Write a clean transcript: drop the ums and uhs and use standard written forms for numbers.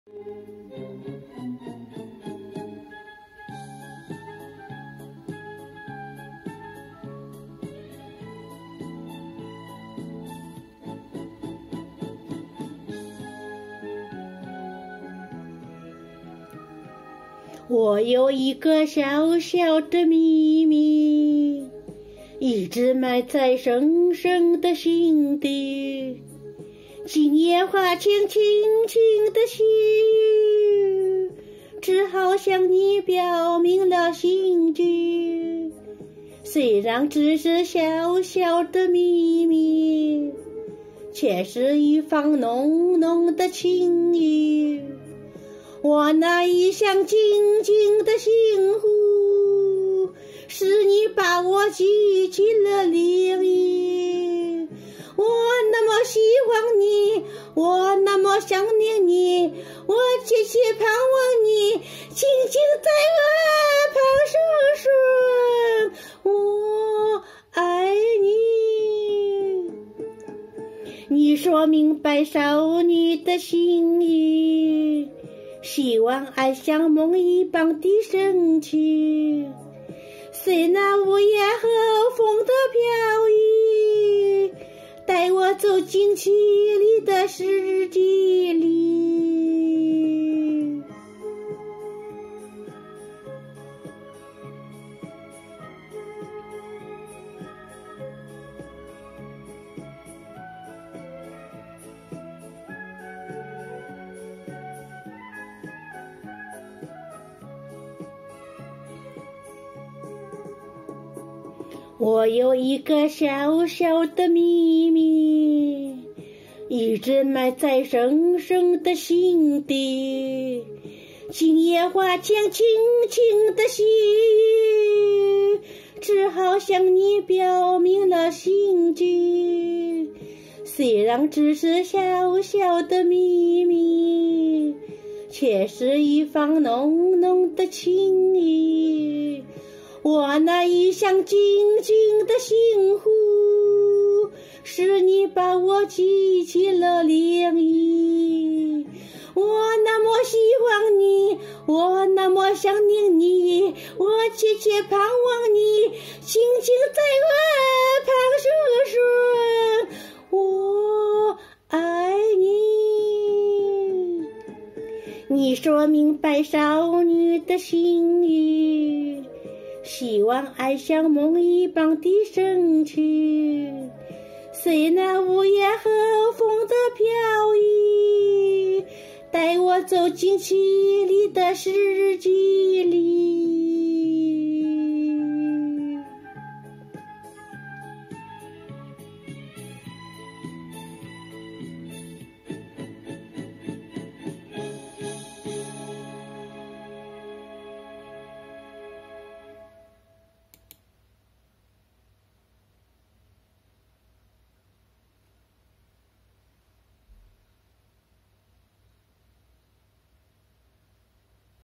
我有一个小小的秘密，一直埋在深深的心底。今夜花前轻轻的细雨，只好向你表明了心迹。虽然只是小小的秘密，却是一方浓浓的情谊。我那一厢静静的心湖，是你把我记起了涟漪。我那么喜欢你，我那么想念你，我切切盼望你轻轻在我耳旁说我爱你。你说明白少女的心意，希望爱像梦一般的深情，随那午夜和风的飘逸，带我走进绮丽的世界里。我有一个小小的秘密，一直埋在深深的心底。今夜花前轻轻的细雨，只好向你表明了心迹。虽然只是小小的秘密，却是一方浓浓的情谊。我那一厢静静的心湖，是你把我记起了涟漪。我那么喜欢你，我那么想念你，我切切盼望你轻轻在我耳旁说我爱你。你说明白少女的心意，希望爱像梦一般的深情，随那午夜和风的飘逸，带我走进绮丽的世界里。